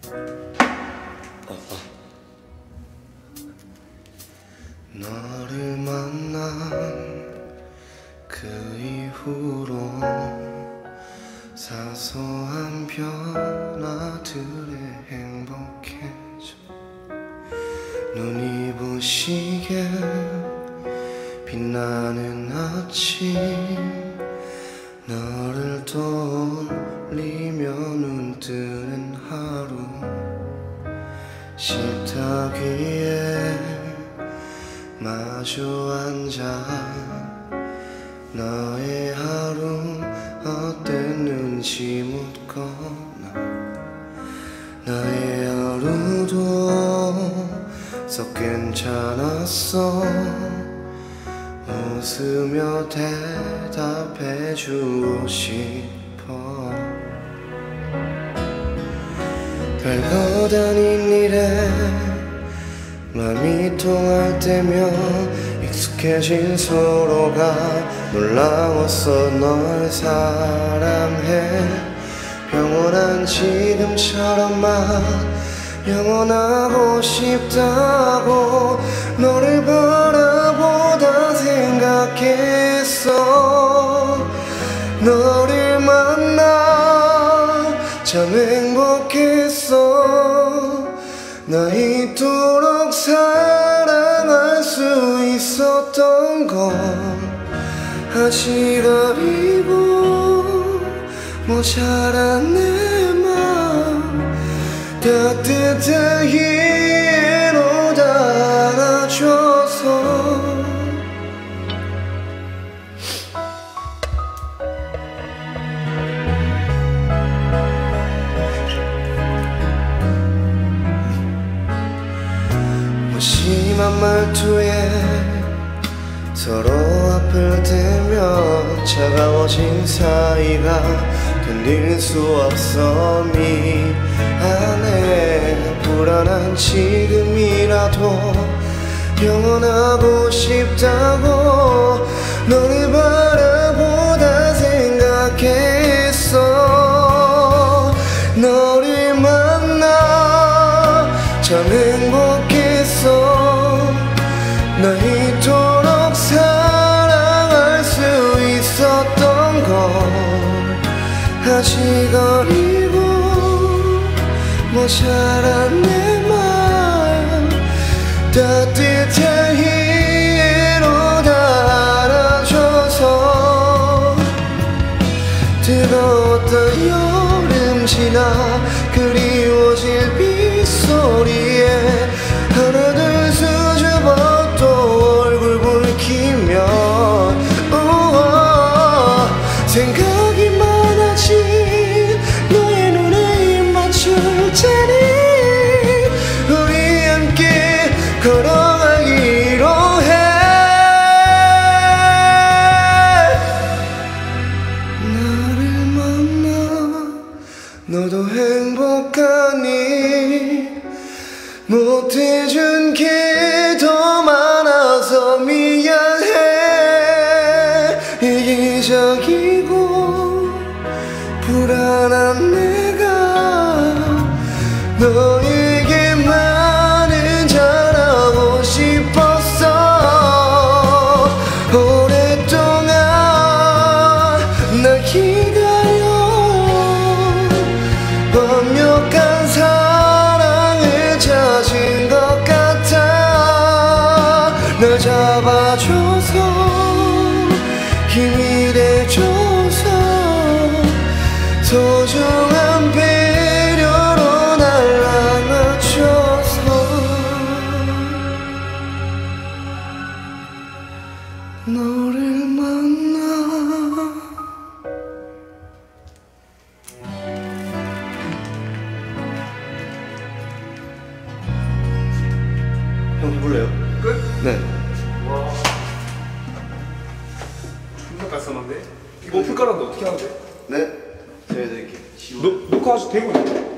너를 만난 그 이후로 사소한 변화들에 행복해져. 눈이 부시게 빛나는 아침, 너를 떠올리며 눈뜨는 하루, 식탁 위에 마주 앉아 너의 하루 어땠는지 묻거나, 나의 하루도 썩 괜찮았어 웃으며 대답해주고 싶어. 별거 아닌 일에 맘이 통할 때면 익숙해진 서로가 놀라웠어. 널 사랑해 영원한 지금처럼만 영원하고 싶다고 너를 바라보다 생각했어. 너를 만나 참 행복했어. 나 이토록 사랑할 수 있었던 건 아직 어리고 모자란 내 맘 따뜻하게 너 달아줘서. 무심한 말투에 서로 앞을 대며 차가워진 사이가 견딜 수 없어. 미안해 불안한 지금이라도 영원하고 싶다고 너를 바라보다 생각했어. 너를 만나 참 행복했어. 나 이토록 사랑할 수 있었던 건 아직 어리고 모자란 내 맘 따뜻하게 너 달아줘서. 뜨거웠던 여름 지나 그리워질 빗소리에 하나 둘 수줍어 또 얼굴 붉히면 생각이 많아진 너의 눈에 입 맞출 테니 우리 함께 걸어가기로 해. 너를 만나 너도 행복하니 못해준 게 더 많아서 미안해. 이기적이고 불안한 내가 너에게만은 잘하고 싶었어. 오랫동안 날 기다려 완벽한 사랑을 찾은 것 같아. 날 잡아줘서 힘이 돼줘서 소중한 배려로 날 안아줘서. 너를 만나 형 해볼래요? 끝? 네. 와 존나 깔쌈한데? 이거 풀 깔았는데 어떻게 하는데? 네 제가 해드릴게요. 녹화 아직 되고 있는데?